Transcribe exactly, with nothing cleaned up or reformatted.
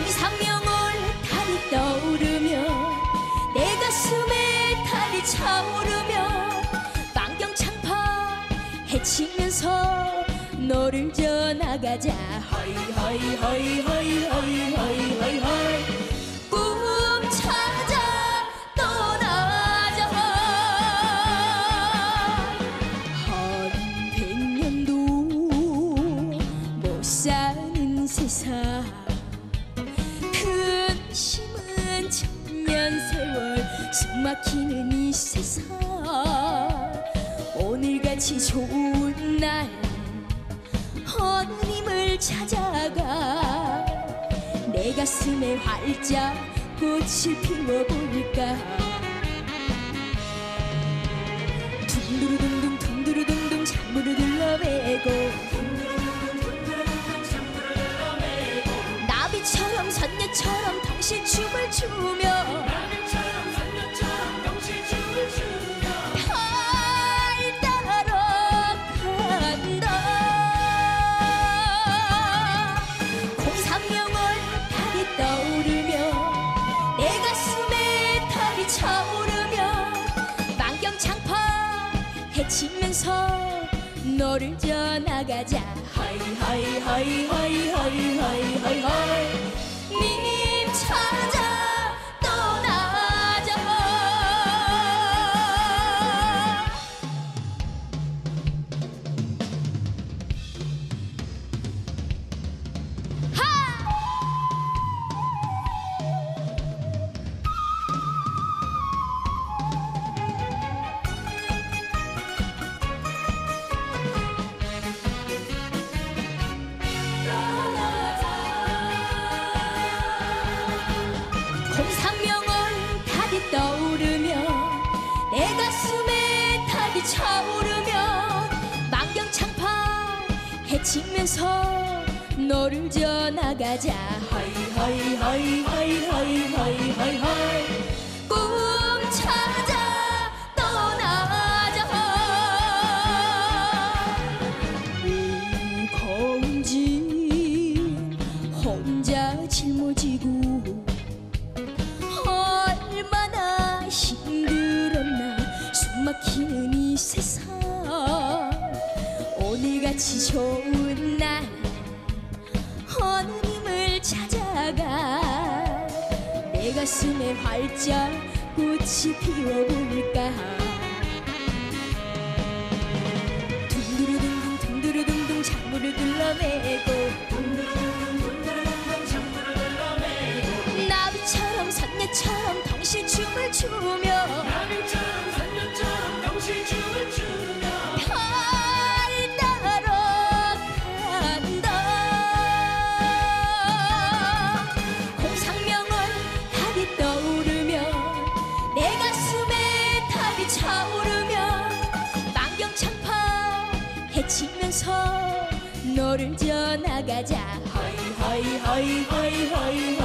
공상명월 달이 떠오르며 내 가슴에 달이 차오르며 만경창파 헤치면서 너를 전나가자. 허이 허이 허이 허이 허이 허이 허이 허이 꿈 찾아 떠나자. 한 백년도 못 사는 세상 근심은 천년 세월 숨막히는 이 세상 오늘같이 좋은 날 하느님을 찾아가 내 가슴에 활짝 꽃을 피워볼까. 둥두루둥둥 둥두루둥둥 창문을 둘러매고 나비처럼 선녀처럼 덩실춤을 추며 헤치면서 너를 전나가자. 허이 허이 허이 허이 허이 허이 허이 허이 님 찾아 떠나자. 하! 공상명월 달이 떠오르며 내 가슴에 달이 차오르며 만경창파 헤치면서 너를 전나가자. 허이 허이 허이 허이 허이 허이 허이 허이 꿈 찾아 떠나자. 무거운지 혼자 짊어지고 얼마나 힘들었나 숨막히는 이 세상 오늘같이 좋은 날 하느님을 찾아가 내 가슴에 활짝 꽃이 피워볼까. 둥두루둥둥 둥두루둥둥 창문을 둘러매고 나비처럼 선녀처럼 덩실춤을 추며 나비처럼 선녀처럼 덩실춤을 추며 달 따라간다. 공상명월 달이 떠오르며 내 가슴에 달이 차오르며 만경창파 헤치면서 너를 전나가자. 허이 허이 허이 허이 허이